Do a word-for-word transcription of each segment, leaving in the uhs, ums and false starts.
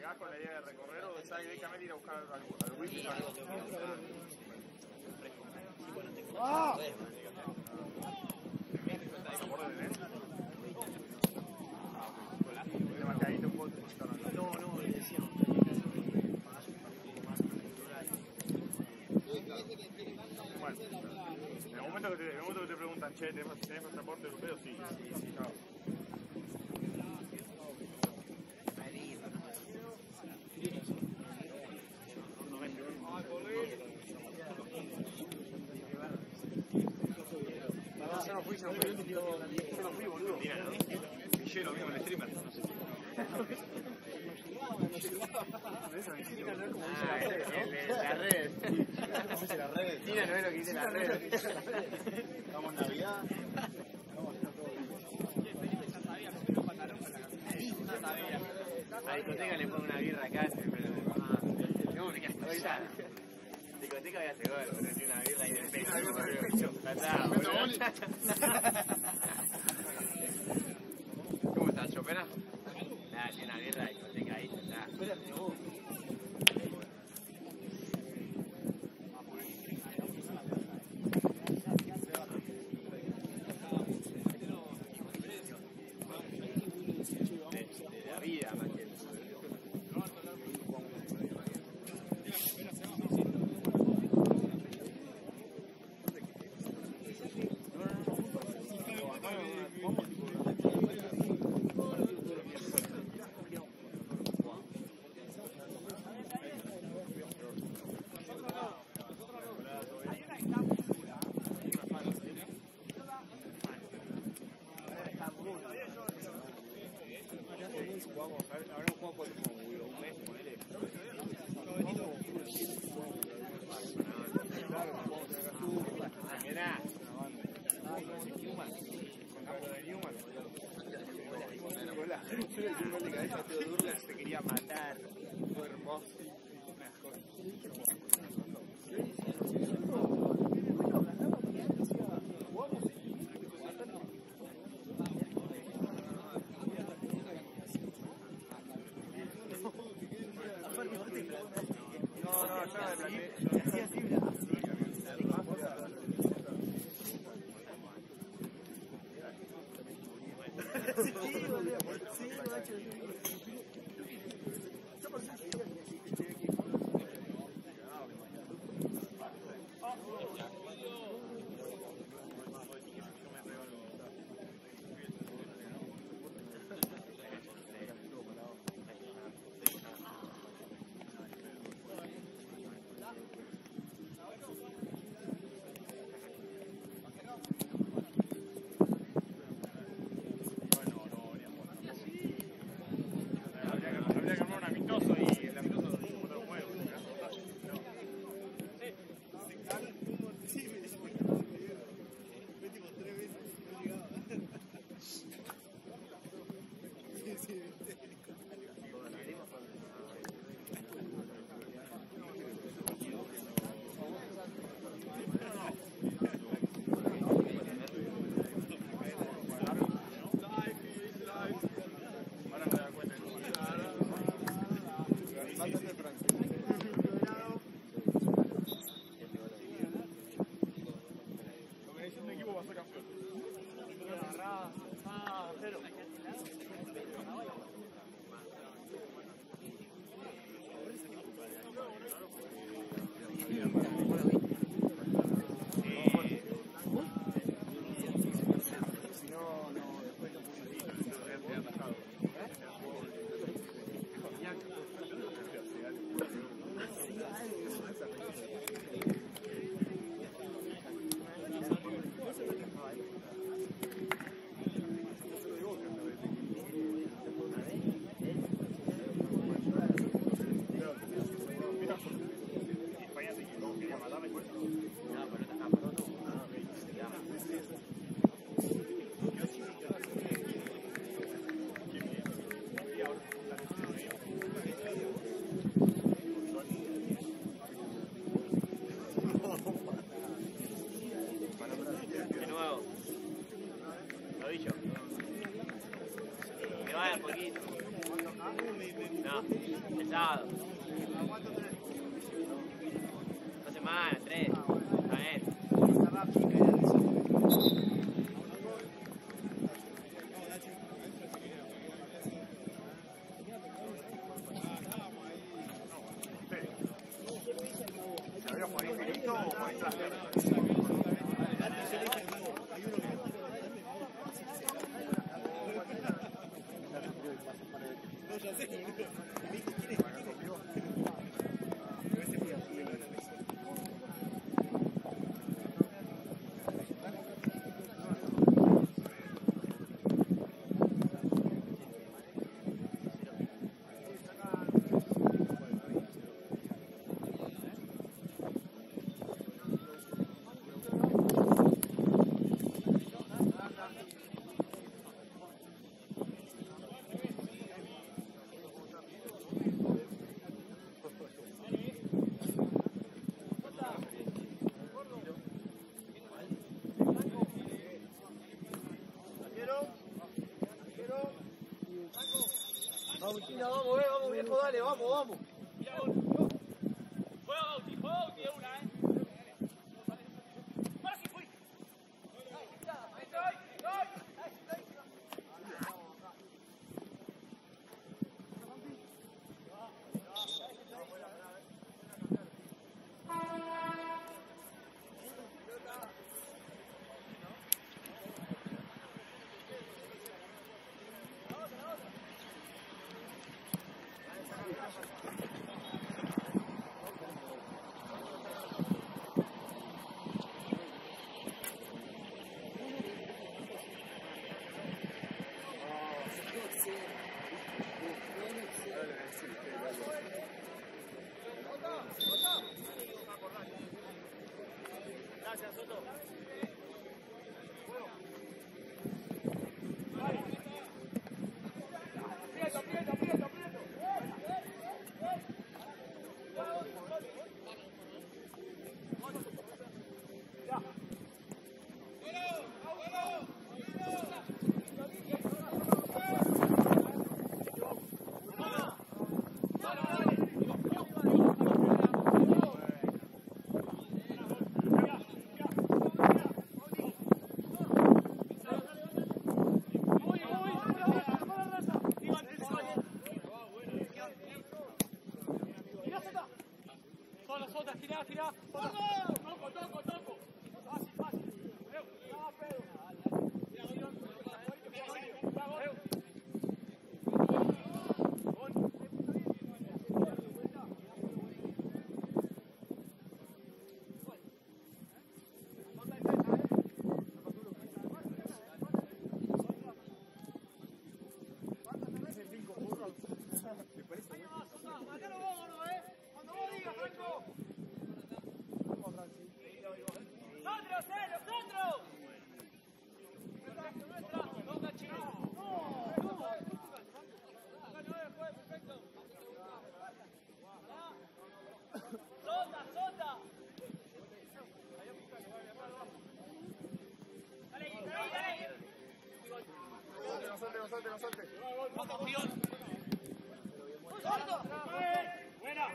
¿Llegás con la idea de recorrer o ya directamente ir a buscar al wifi? ¡Ah! No, no, le decía. Bueno, en el momento que te, en el momento que te preguntan, che, ¿tenés, tenés pasaporte europeo? Sí, sí, sí, claro. Yo no fui, yo no fui. Yo no fui, boludo. Mira, ¿no? Villero, mismo el streamer. No sé. Ah, el de la red. ¿Cómo dice la red? Mira, no es lo que dice la red. Estamos en Navidad. A la discoteca le pongo una birra acá, pero... No, me quedas ya. Discoteca voy a hacer gol, pero tiene una birra ahí de pecho. ¿Cómo estás, Chopera? Nada, tiene una birra de discoteca ahí, ya está. De la vida, más que se quería matar, fue hermoso. No, no, yo me planteé. Así, así, sí, boludo. Sí, macho. No, No, pesado. Dos semanas, tres. Está bien. ¿Se había por infinito o por intraster? Vamos, China, vamos, eh, vamos, viejo, dale, vamos, vamos. Gracias, Soto. Aprieto, aprieto, aprieto, aprieto. Tirá, tirá. Toco, toco, toco. Fácil, fácil. No, Pedro. No salte, no salte. Buena.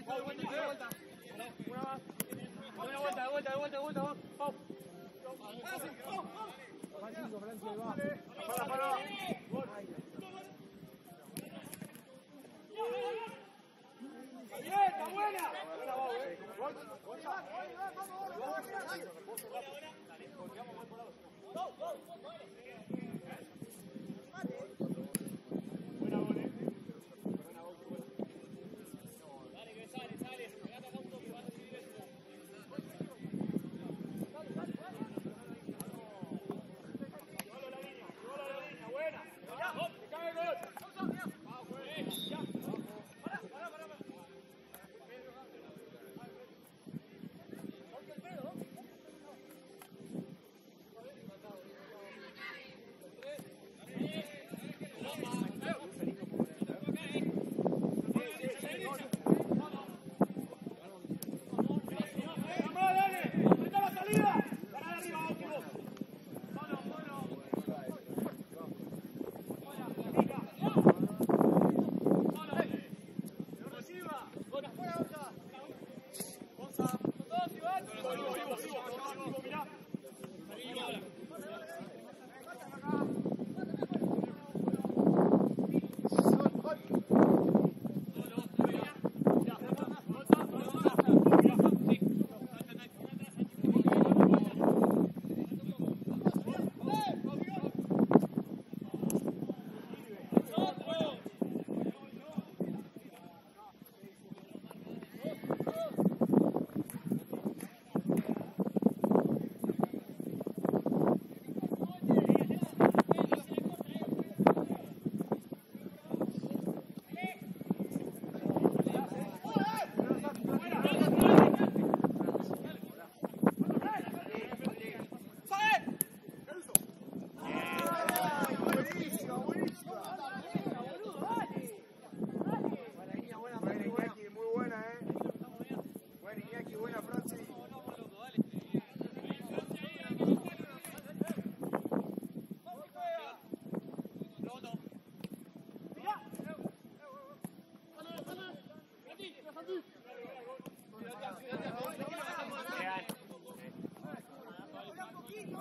Una más. Una vuelta, de vuelta, de vuelta, de vuelta. Vamos. Para, para. Bien, está buena.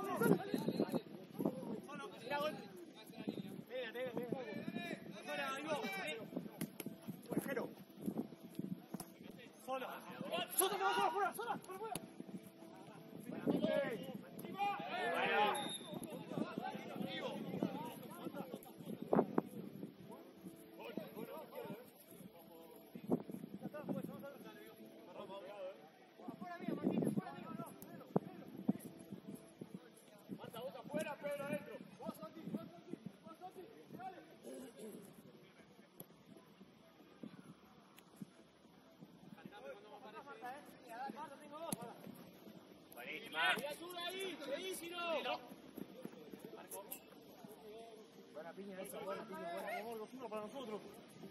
Buena piña esa, buena piña, buena. Vamos, los uno para nosotros.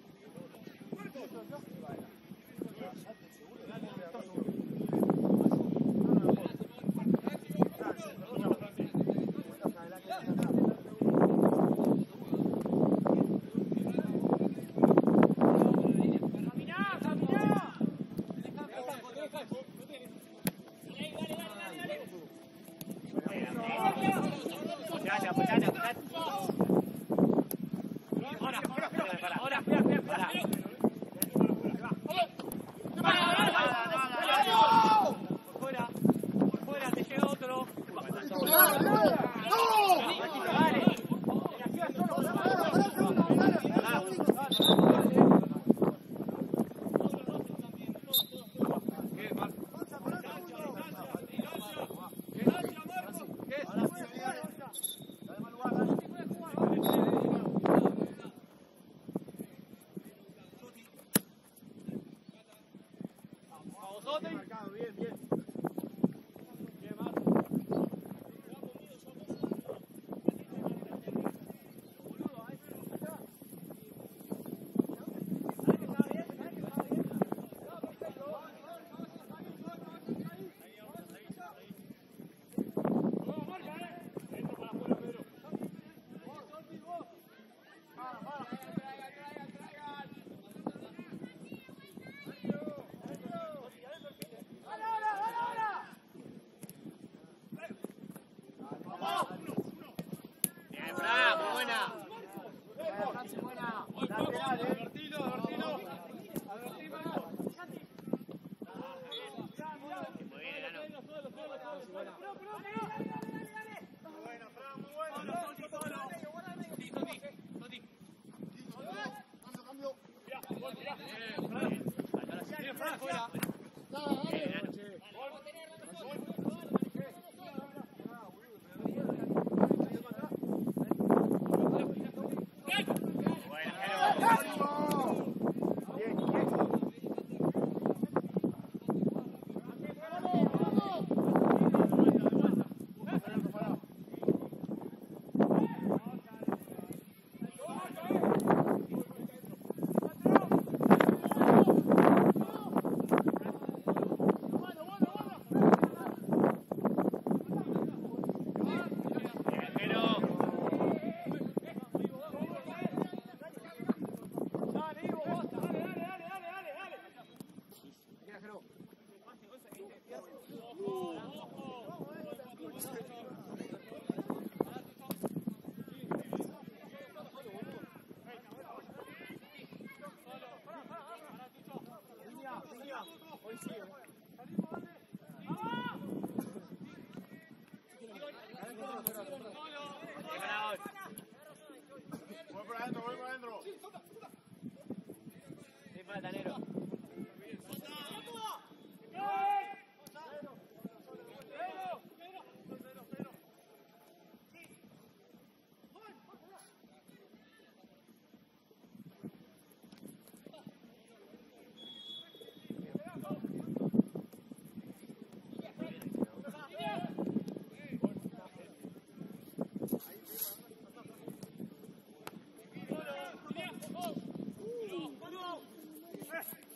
Bien, bien. Voy por adentro, voy por adentro. Sí, falta, negro. Yes.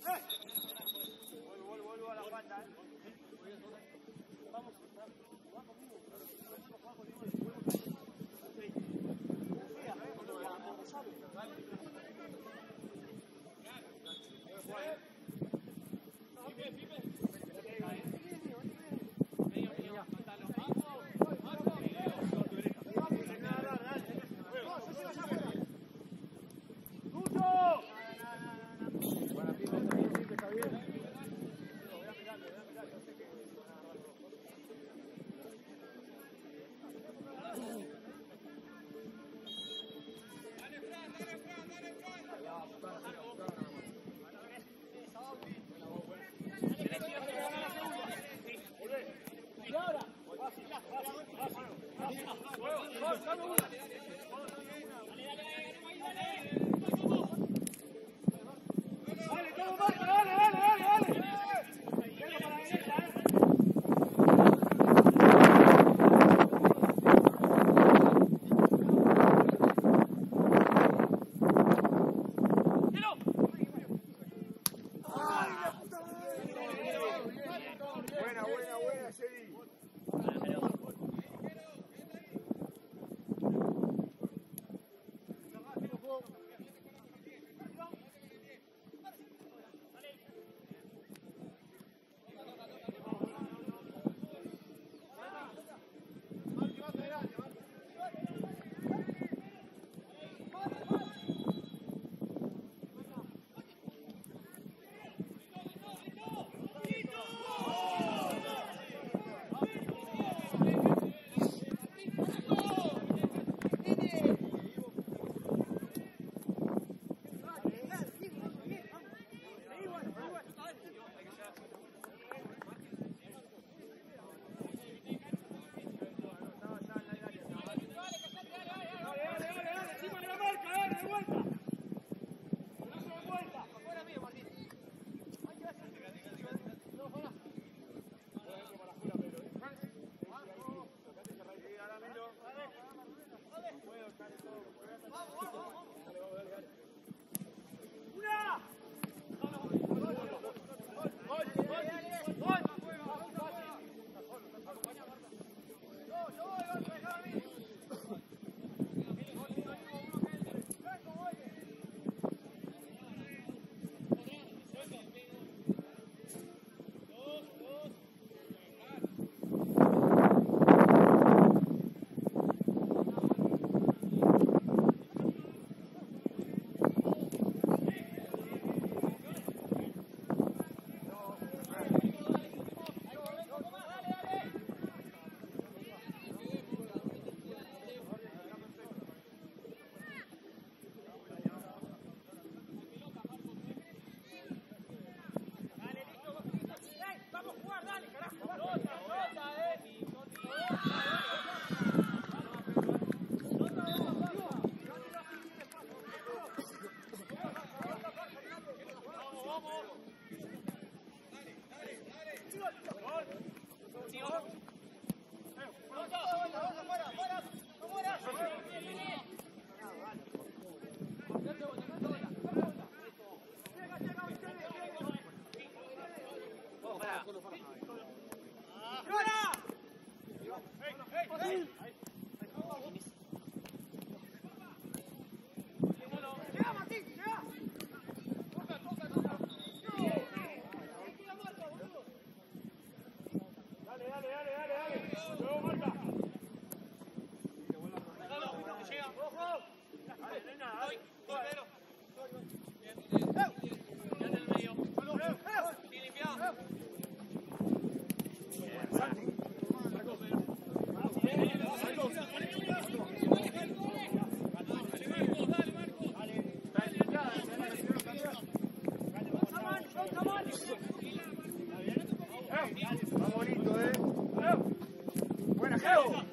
Va bonito, eh. Buena, Geo.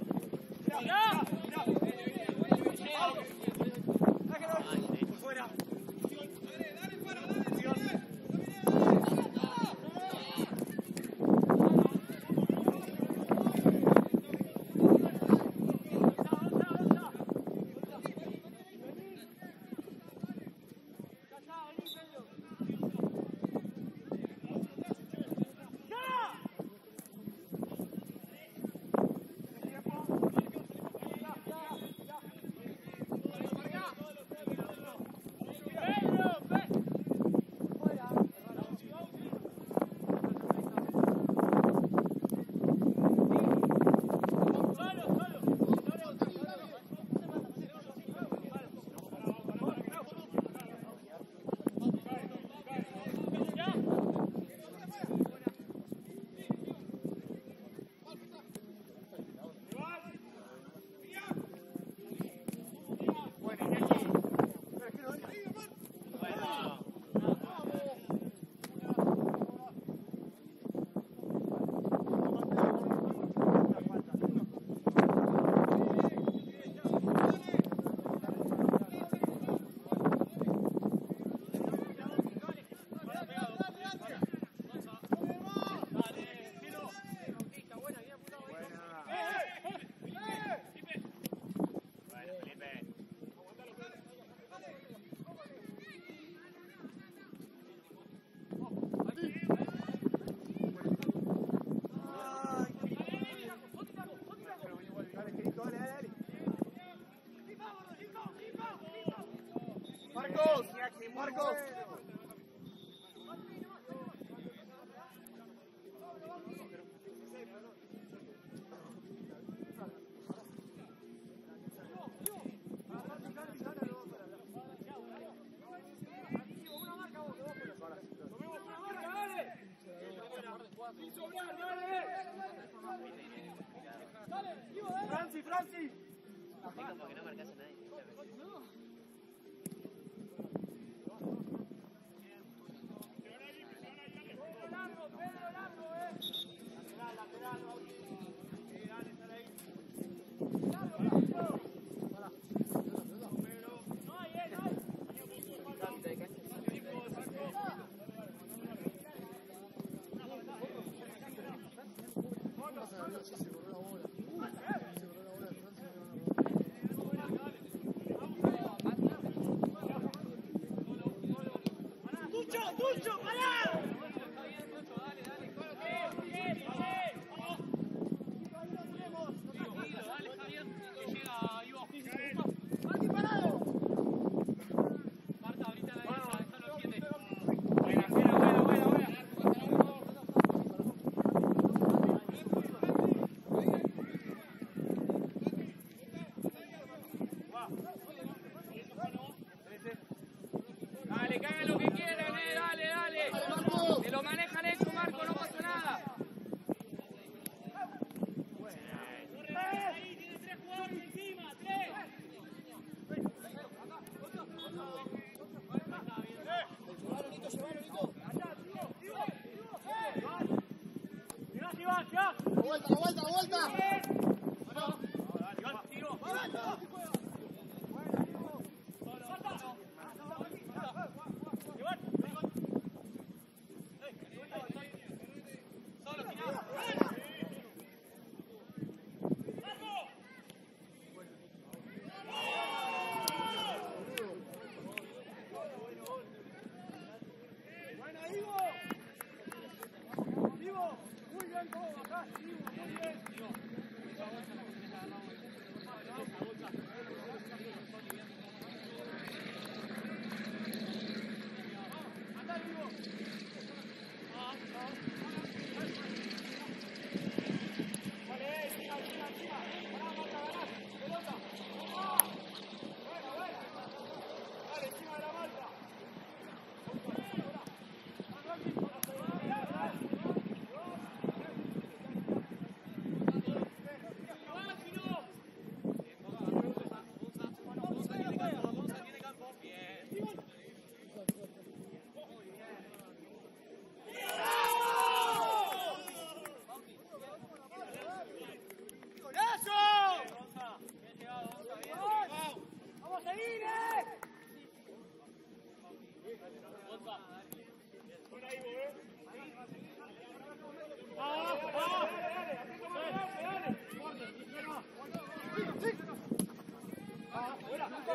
Fuera. Marcos, Marcos. Franci, Franci. Como que no marcas a nadie. Dale, que hagan lo que quieran, eh, dale, dale. Que lo manejan eso, Marco, no pasa nada. Ahí tiene tres jugadores encima, tres. Vuelta, vuelta, vuelta.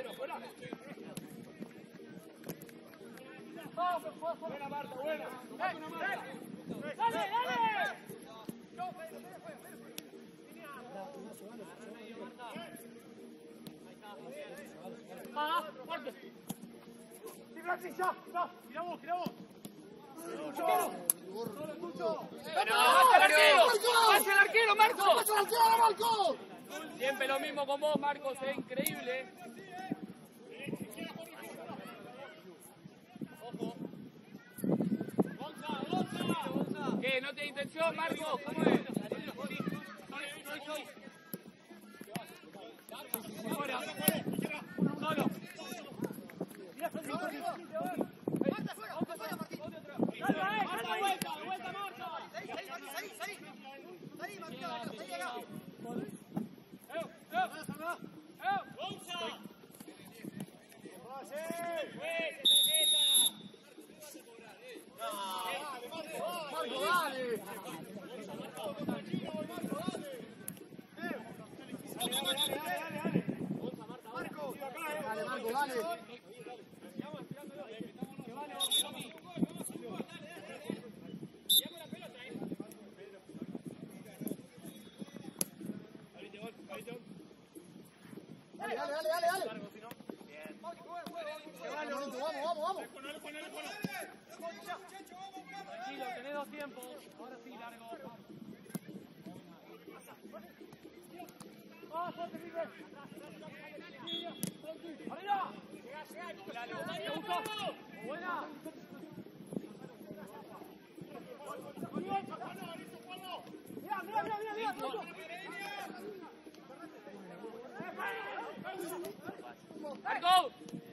Buena, Marta, buena. ¡Dale, dale! ¡Ah, fuerte! ¡Sí, Francis, ya! ¡Ya! ¡Mira vos, mira vos! ¡Pasa el arquero! ¡Pasa el arquero, Marco! ¡Pasa el arquero, Marco! Siempre lo mismo con vos, Marcos, es increíble. ¿Qué? ¿No tiene intención, Marcos? ¿Cómo es? Ahora. Solo. ¡Marco!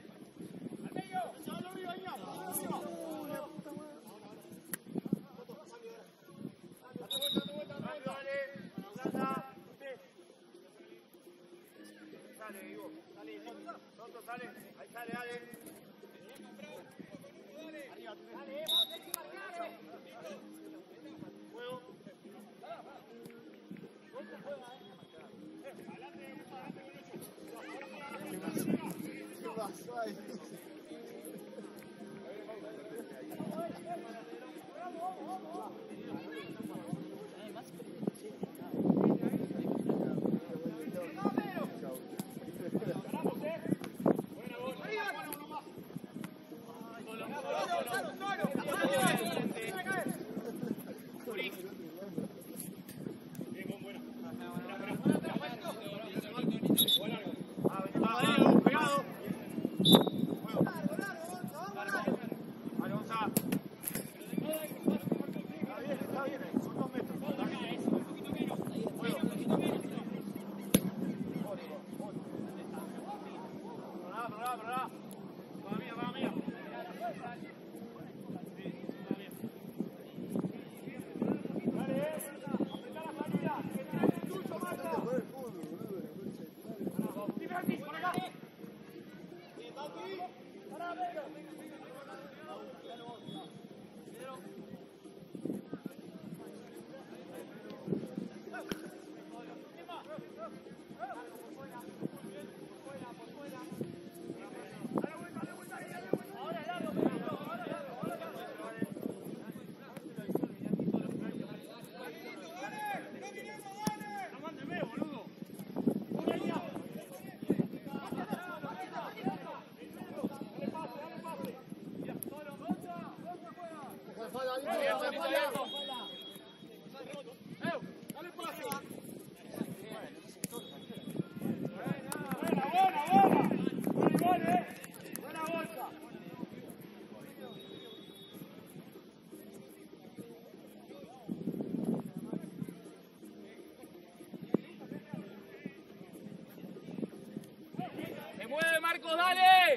Marcos, dale.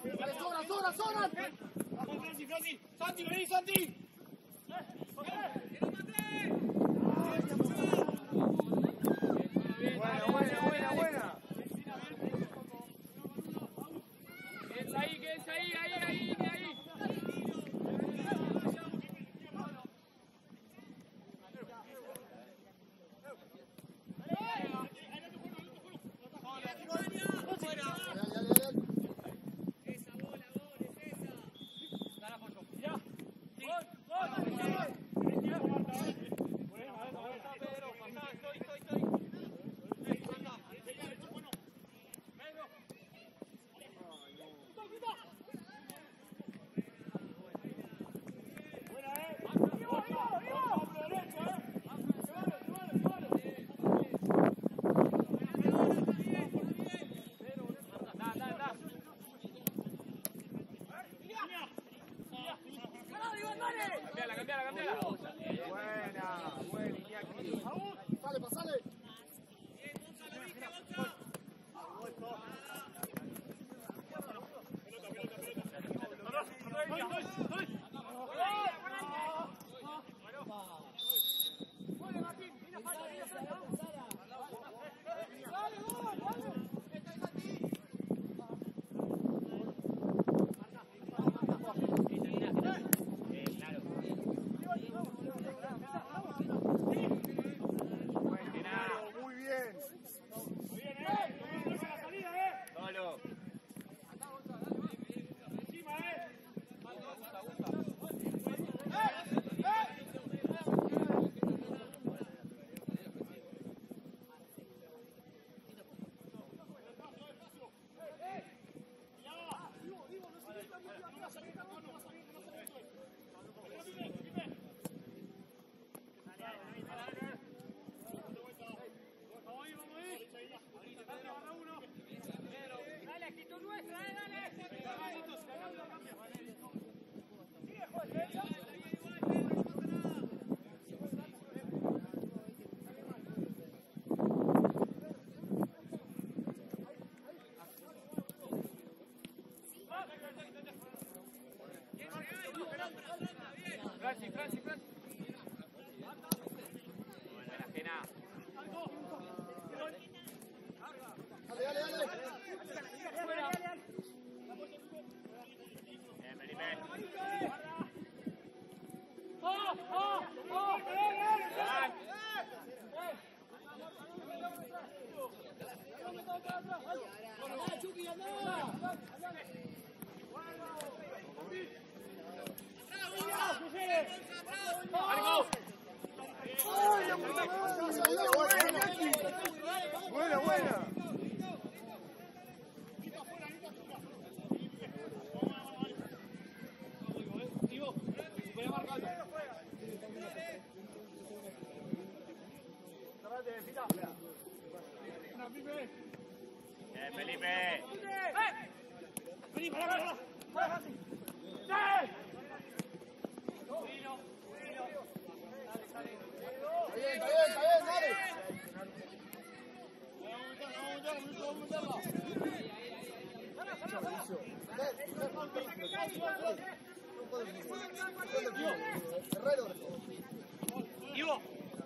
Dale, sobra, sobra, sobra. Vamos, Franci, Franci. Santi, vení, Santi. Buena, buena, buena, buena. Quédense ahí, quédense ahí, ahí, ahí, ahí. Cambiala, cambiala, cambiala. Buena, buena, Iñaki. Pasale, pasale. Muy bien. Solo. Dale, actitud nuestra, eh, dale. Franci, Franci, Franci. Buena Gena. Dale, dale, dale. Bien, Felipe. Buena, buena. Bien, Felipe. Vení, pará, pará. Está bien, está bien, está bien, dale. Guerrero. Ivo.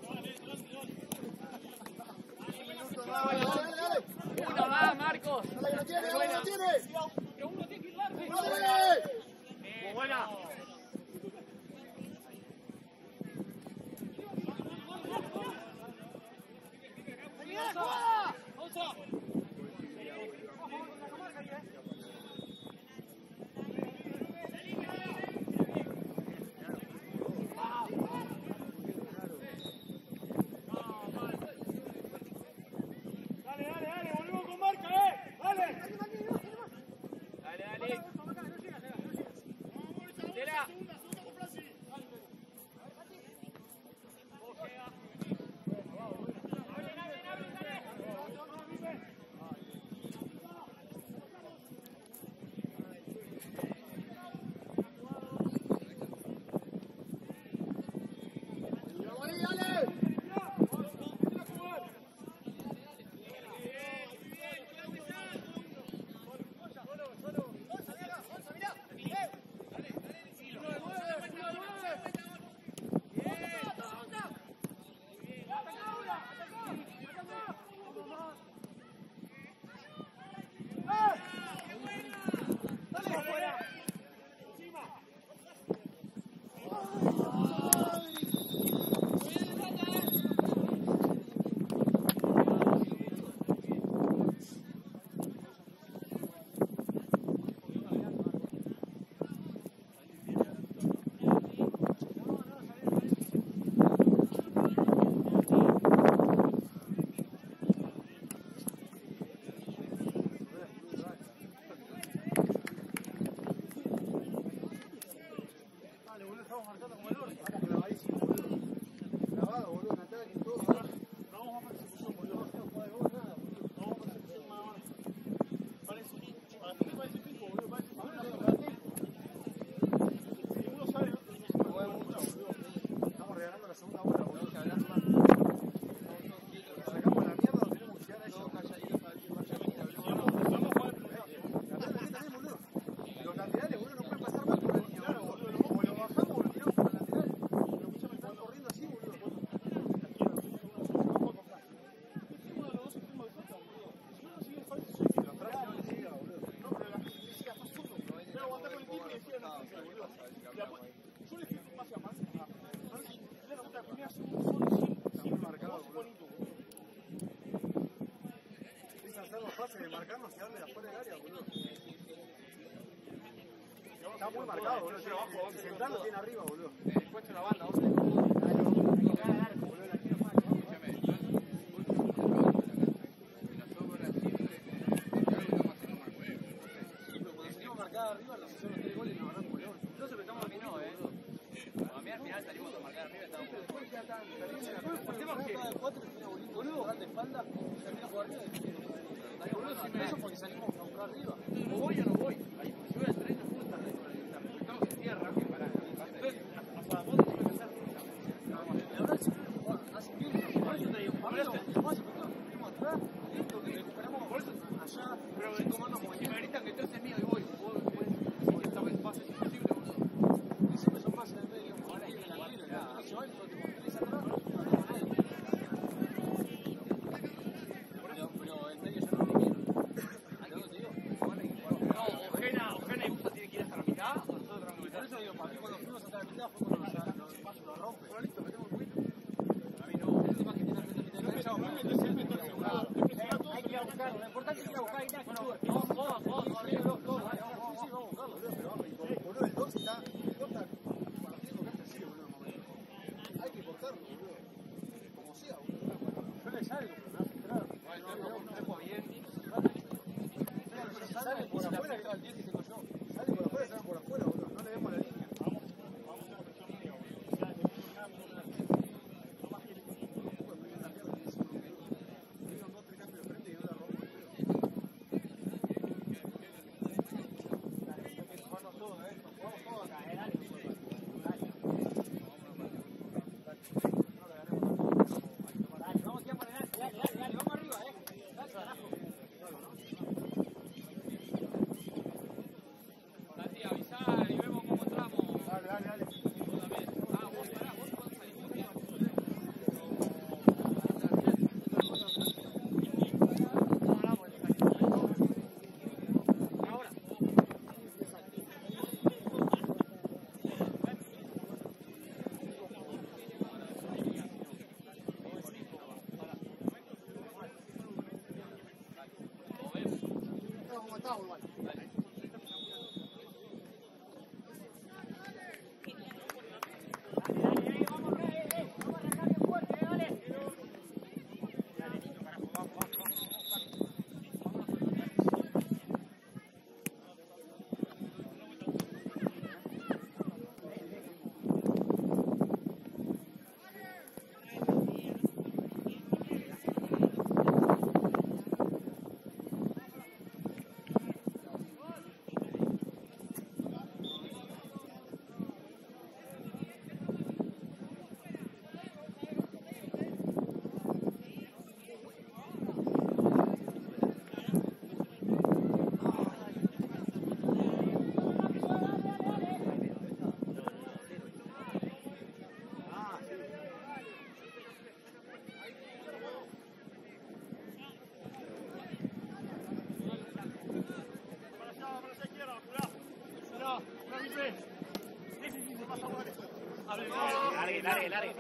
Dale, dale, dale. Uno más, Marcos. Dale, que lo tiene, dale, que lo tiene. Que uno tiene que ir largo. Dale. Muy buena. Dale, dale, dale, volvemos con marca, eh. Dale. decía, no sé, boludo. Yo le dije más a más. Le la puta primera son sin marcado, bonito. Es hacer más fácil de marcarnos y darle afuera del área, boludo. Está muy marcado, boludo. Si Central lo tiene arriba, boludo. Después de la banda, vos tenés que ganar el arco, boludo. La quiero más. Escúchame, yo arriba, los hicieron tres goles y nos ganamos León. Entonces metamos a mí no, eh. A mí al final salimos a marcar arriba, estábamos por Después queda tan terrible la pelota. Hacemos que cada cuatro tiene bonito, boludo, grande espalda, y termina por arriba. Boludo, si me eso porque salimos a buscar arriba. O voy o no voy. Ahí, si voy al tren, no puedo estar dentro. Estamos en tierra, que para. Entonces, hasta vos tenés que hacer. La verdad es que hace bien, por eso te digo, Pablo, más tenemos atrás, listo, que recuperamos por eso allá, pero en comando como si me gritan que entonces es mío y voy, vos puedes, esta vez pases imposible, boludo. Y siempre son pases en medio, ahora hay que la tiro, ya, no se van, yo tengo tres atrás, no tengo nadie. Pero el medio ya no lo quiero. ¿Algo te digo? No, Ojena, Ojena y Busa tienen que ir hasta la mitad, o nosotros tenemos que Por eso digo, para mí cuando fuimos hasta la mitad fue cuando nos lo rompe. Bueno, listo, metemos un poquito. A mí no, el tema que tiene la mitad de la cancha, hay que ir a buscarlo, lo importante es ir a buscar y nada, que sube. Vamos, vamos, vamos, arriba, dos, dos, sí, sí, vamos a buscarlo, pero vamos, boludo, el dos está, corta, partiendo que sigue, boludo, hay que cortarlo, boludo, como sea, boludo, yo le salgo, pero me hace entrar. Bueno, no, no, bien. Sale por afuera, que va el diez y tengo yo, sale por afuera, sale por afuera, boludo, no le demos la línea. Vamos, vamos a la presión mía, boludo. O sea, yo no nada, no nada. No más que el Santi, avisar y vemos cómo entramos. Dale, dale, dale. Vos también. Ah, vos pará, vos cuando salimos bien. Ahora. Estamos matados igual. Largue, largue, largue.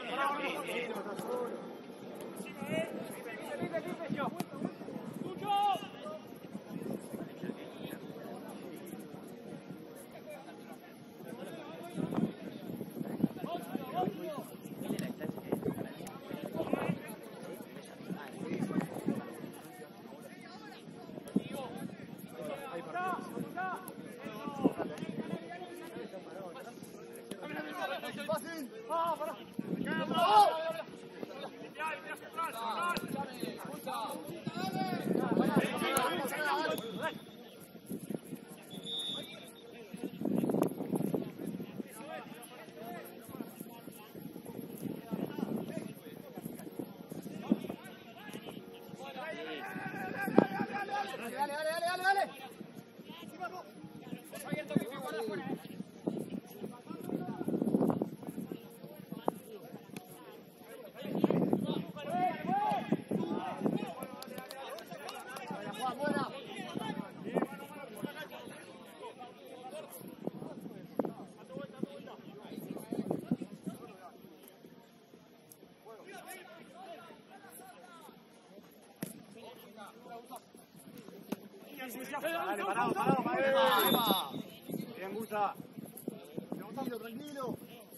Dale, parado, parado, parado. Bien, Gusa. Tranquilo, tranquilo.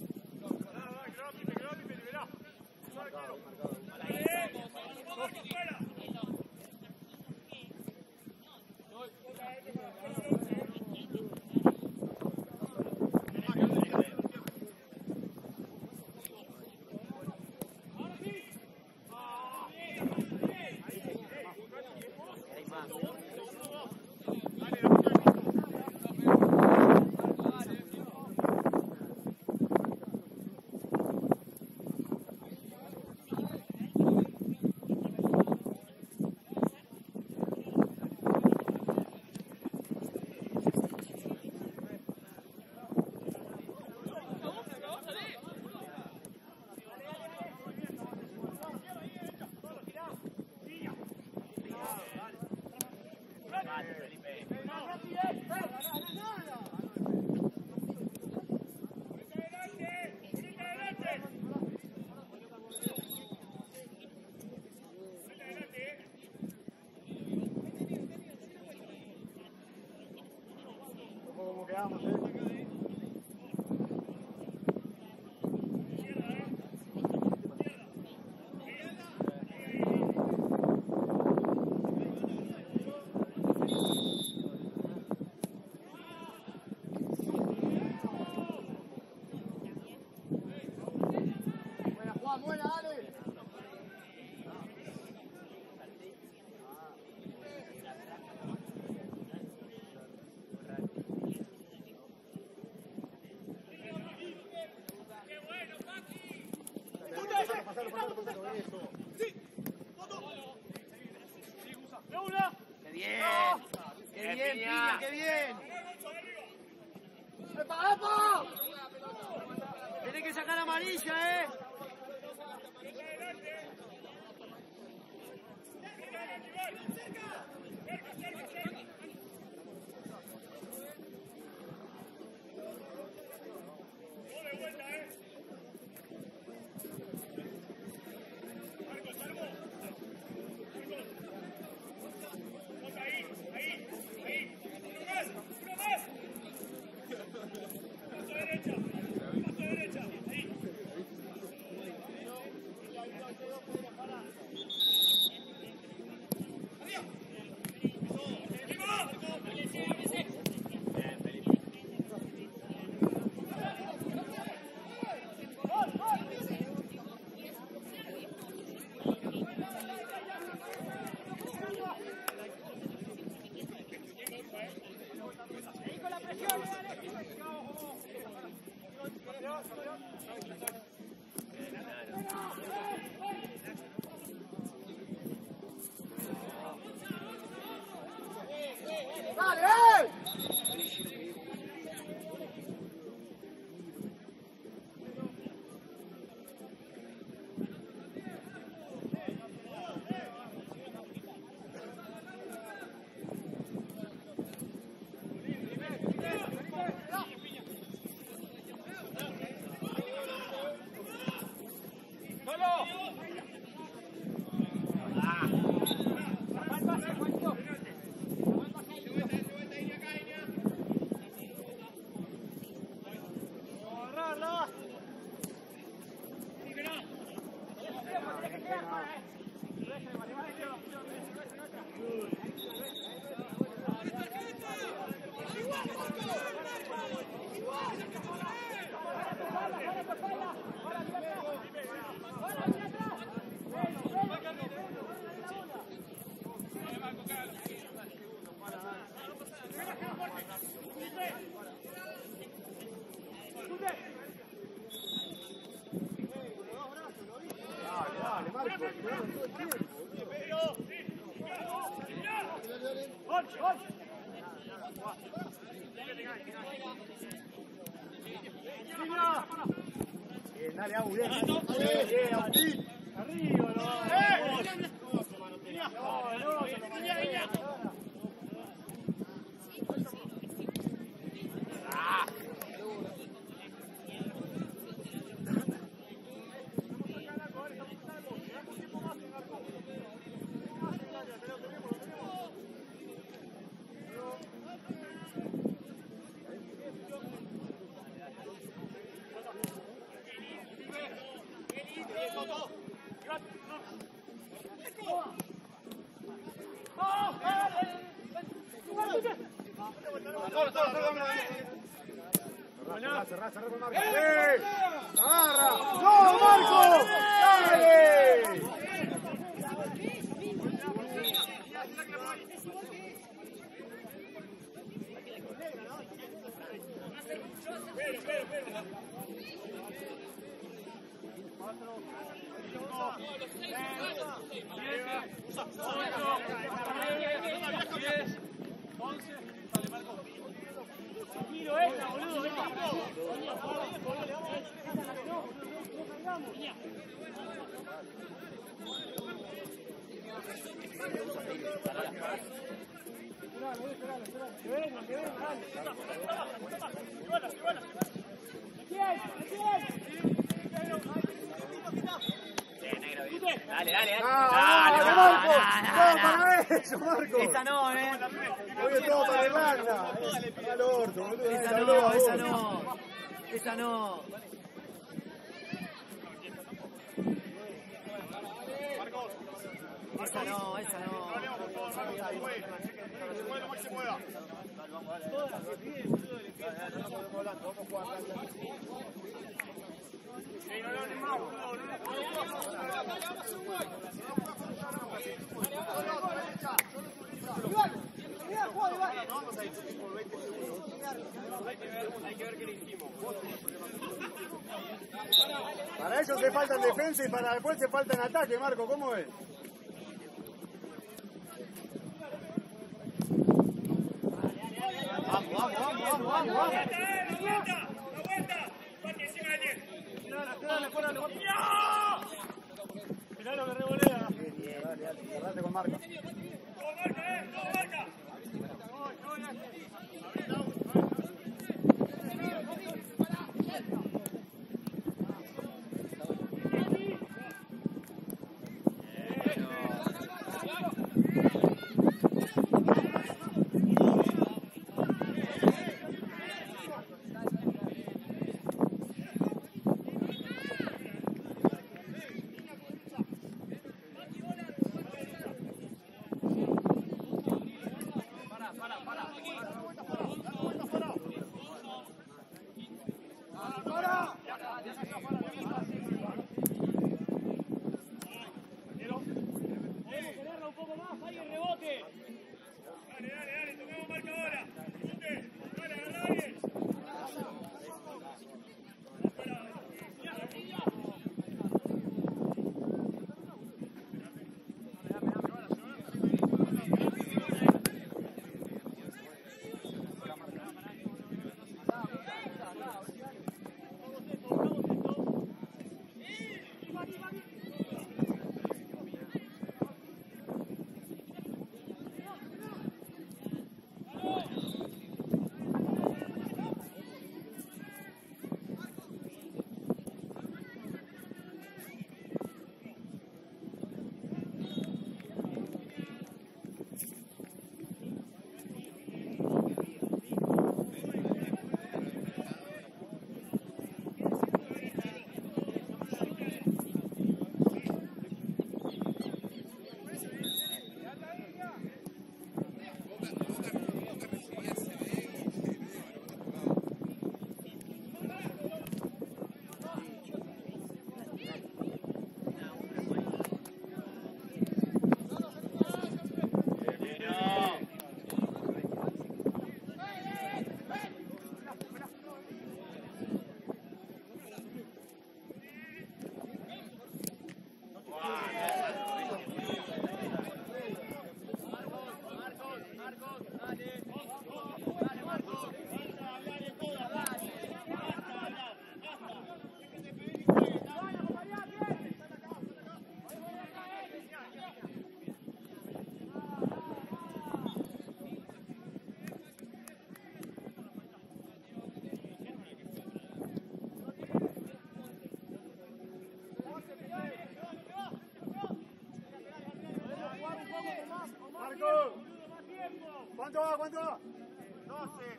¿Cómo quedamos, eh? Tiene que sacar amarilla, eh. Bien, dale, Agu, bien. Bien, Agustín. Arriba, no. ¡Eh! ¡Ah! Cerrá, cerrá, cerrá con Marco. ¡Eh! ¡Agarra! ¡No, Marco! ¡Dale! Tranquilo, esta, boludo, ven que vengan, que vengan, Dale, dale, dale. ¡Ah, dale, Marco! ¡Todo para eso, Marco! Esa no, eh. Oye, todo para Irlanda. Para el orto, boludo. Esa no, esa no. Esa no. Esa no, esa no. Para ellos se falta en defensa y para después se falta en ataque, Marco, ¿cómo es? Vamos, vamos, vamos, vamos, vamos, vamos. Mirá lo que revolea. Bien, dale, dale, cerrate con Marco. ¿Cuánto va? ¿Cuánto va? doce.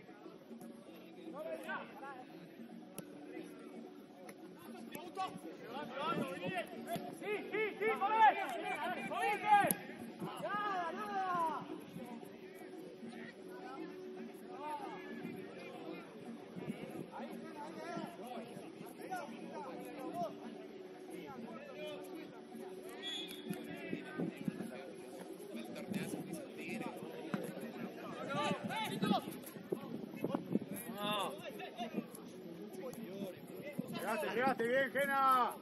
Sí, sí, sí, movete. Movete. Nada, nada. Llegaste bien, Gena.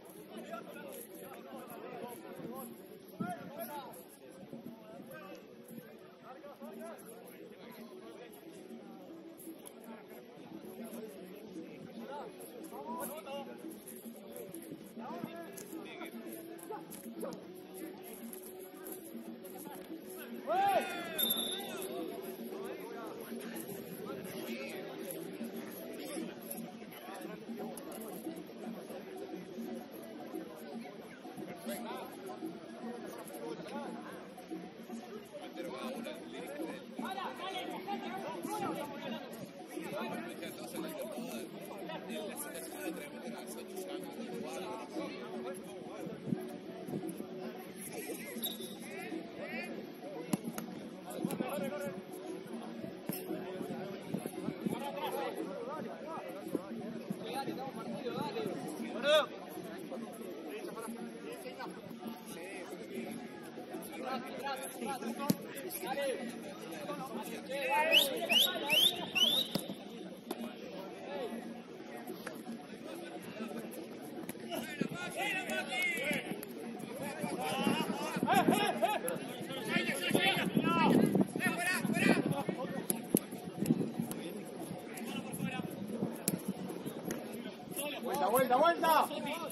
Vuelta, vuelta, vuelta.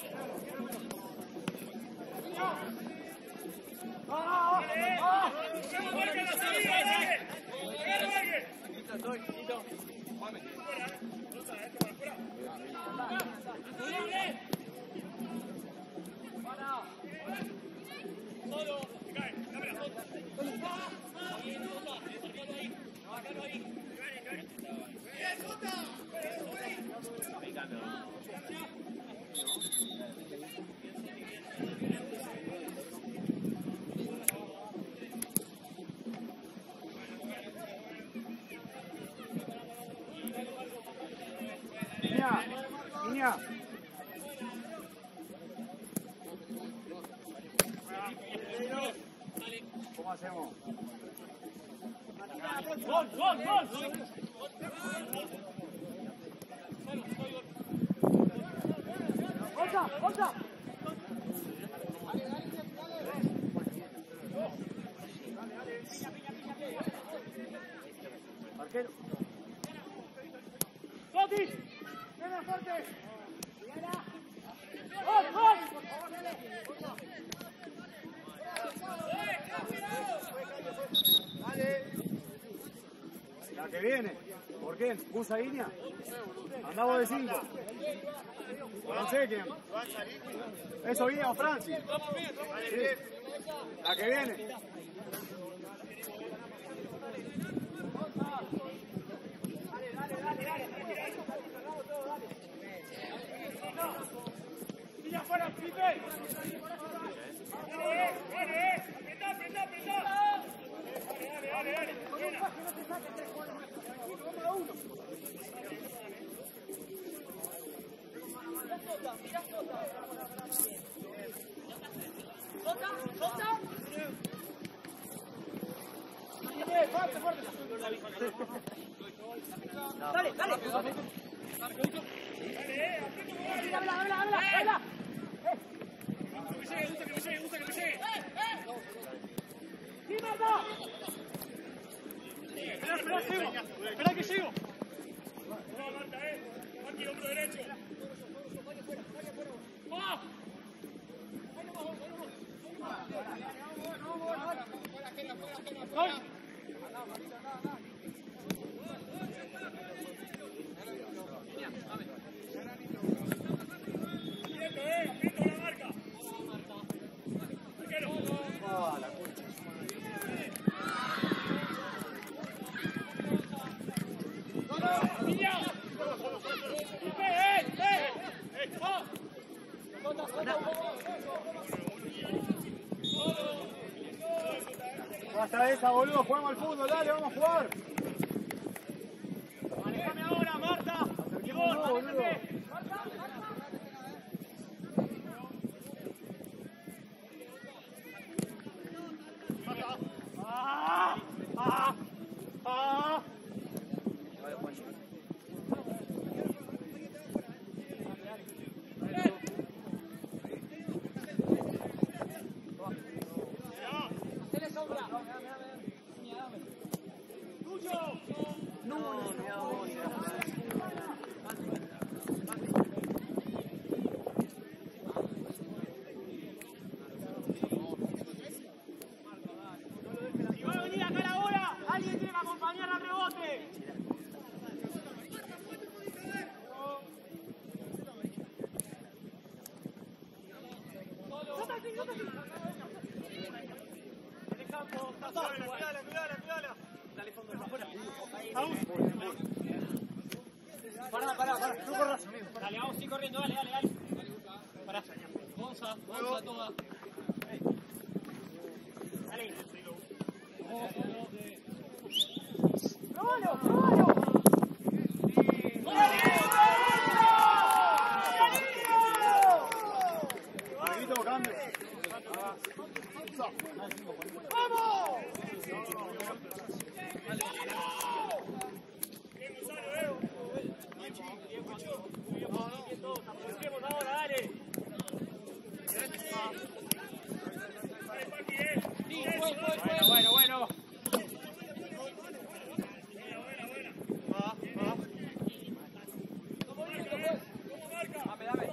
Niña, niña. ¿Cómo hacemos? ¡Gol, gol, gol! ¡Ocha, ocha! Arquero. ¡Sotis! ¡Viene fuerte! ¡Gol, gol! La que viene. ¿Por quién? ¿Busa línea? Andamos de cinco. No sé quién. ¿Eso Guía o Francis? Sí. La que viene. ¡Pilla fuera, Pipe! ¡Dale, dale! ¡Apretá, apretá, apretá! ¡Dale, dale, dale! ¡Buena! ¡Fuerte, fuerte! ¡Dale, dale! ¡Dale, eh! ¡Habla, habla, habla! ¡Habla! ¡Que me llegue, gusta que me llegue, gusta que me llegue! ¡Sí, Marta! ¡Espera, espera, llego! ¡Espera que llego! ¡No, Marta, eh! ¡Aquí el hombro derecho! ¡Va! ¡Gol! ¡Quieto, eh! ¡Quieto la marca! ¡Arquero! Ah, la concha. ¡Niña! ¡Eh, eh, eh! ¡Va! Basta esa, boludo. Jugamos al fútbol. Dale, vamos a jugar. ¡Manejame ahora, Marta! ¡Igor, No, boludo. manejame! ¡Ah! ¡Ah! ¡Ah! pará, pará, no corras, amigo. Dale, vamos a ir corriendo, dale, dale, dale. Pará. Gonza, Gonza, toda. Dale. ¡Próbalo, próbalo! Amiguito, cambio. ¡Vamos! Ahora, dale. Bueno, bueno, bueno. Dame, dame.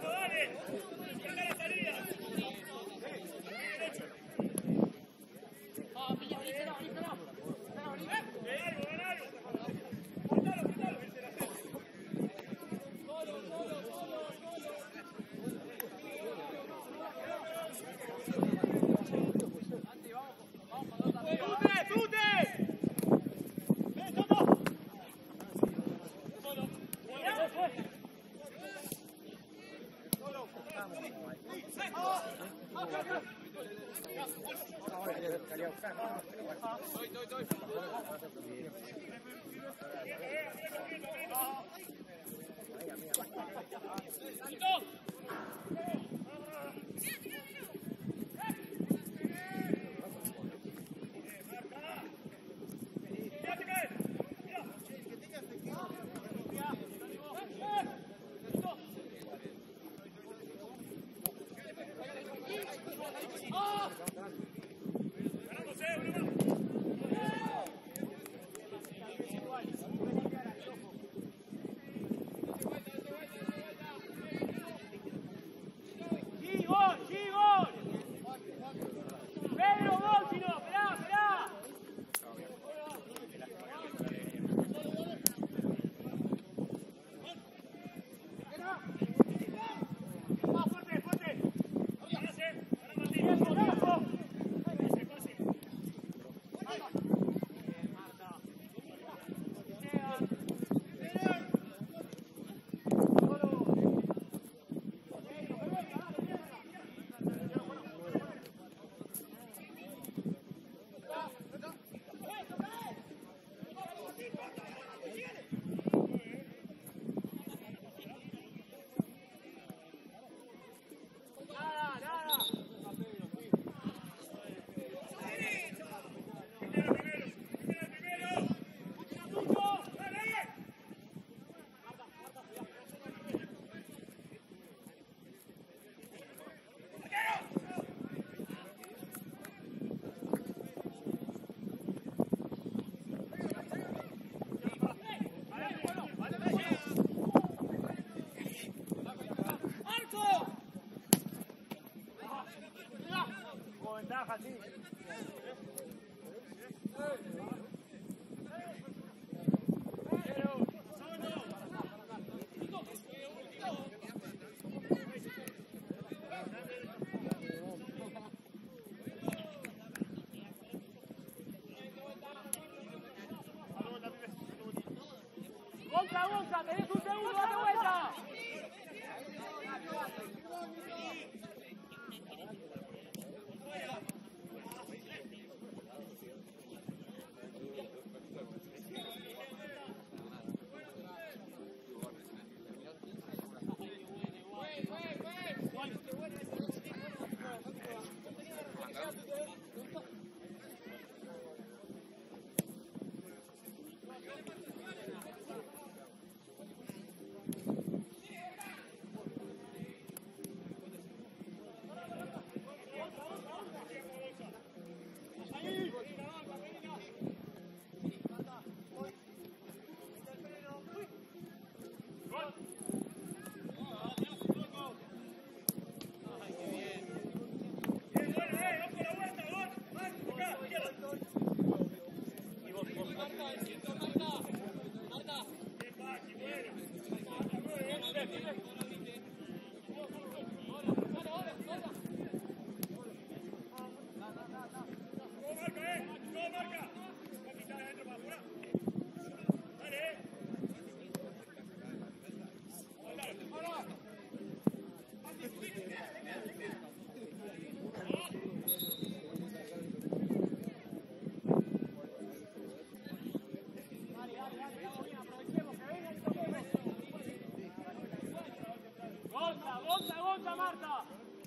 ¡Gonza, Gonza! ¡Tenés un segundo! ¡Date vuelta! Gonza, Gonza, Marta.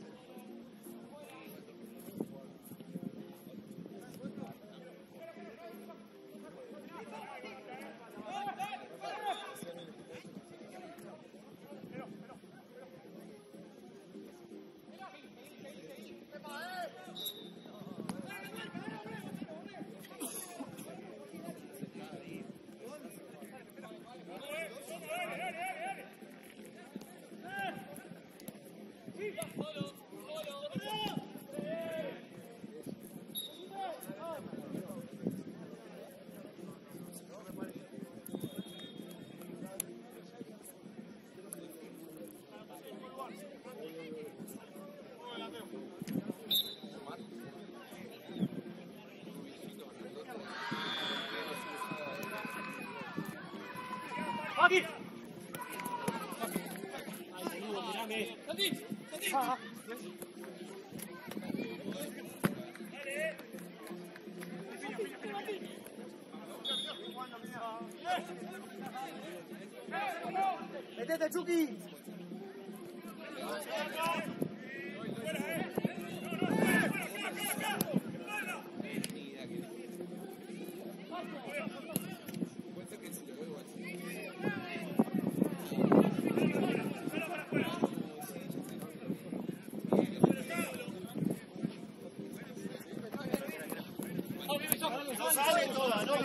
Aquí. Ah. ¡Métete, Chucky! No sale toda, no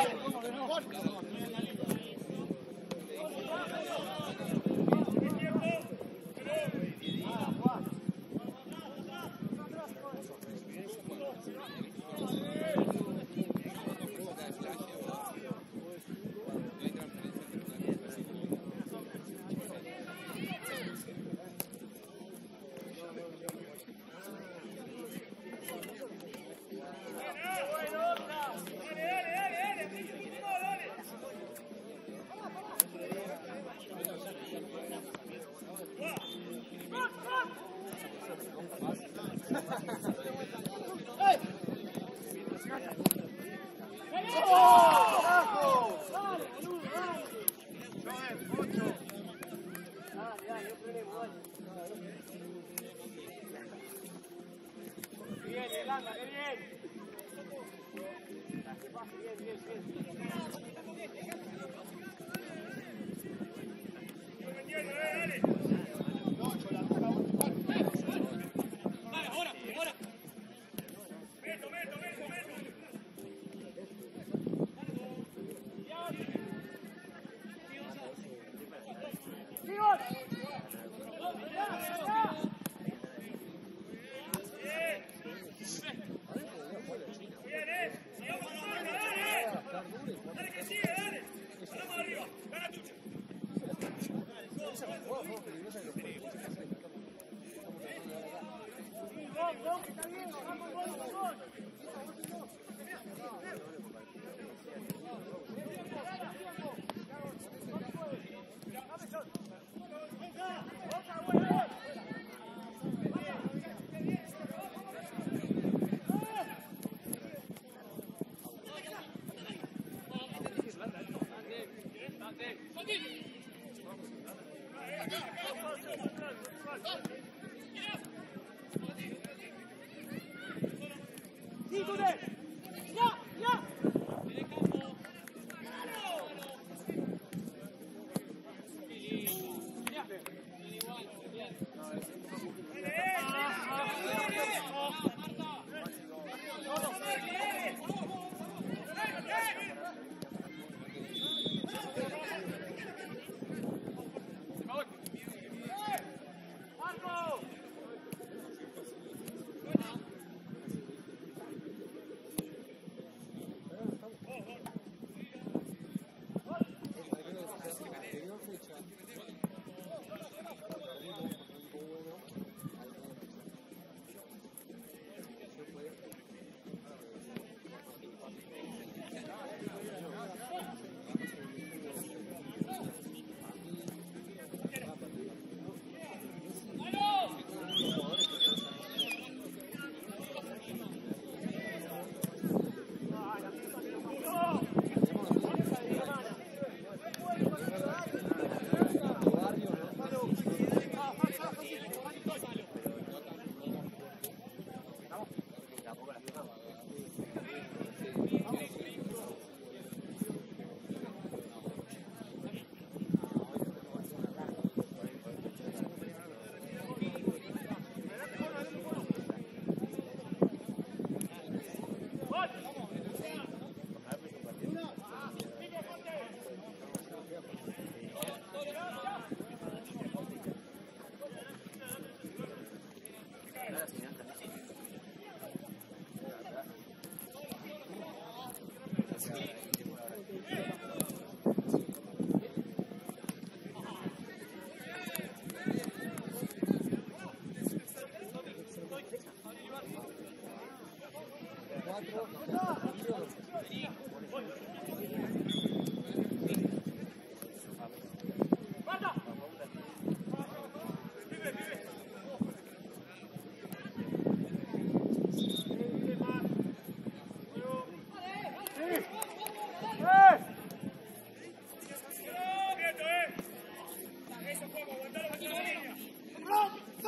Bien, Yolanda, qué bien. Bien, bien, bien.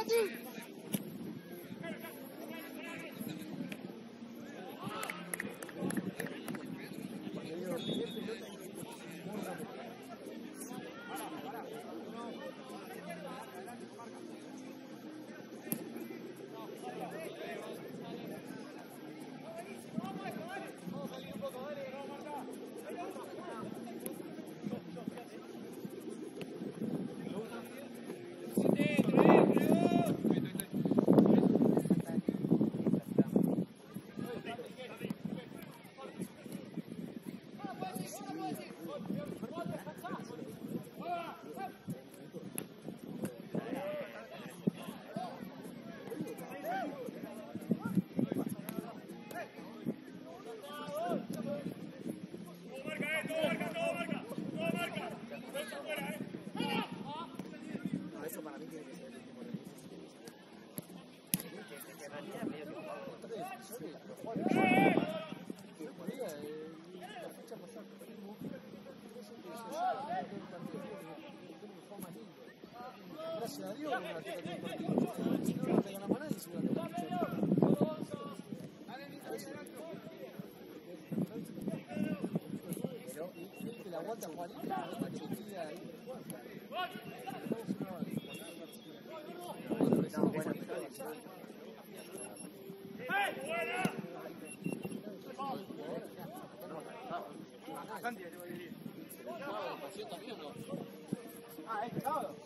Gracias a Dios, una teta de partido. Si no, no te ganamos a nadie, si no te ganamos a nadie. Pero, y que la aguanta Juanita, la chetilla ahí. No, buena pelota. Ah, este sábado.